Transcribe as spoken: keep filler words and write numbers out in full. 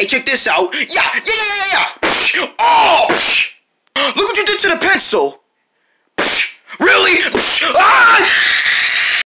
Hey, check this out. Yeah, yeah, yeah, yeah, yeah. Oh, look what you did to the pencil. Really? Ah!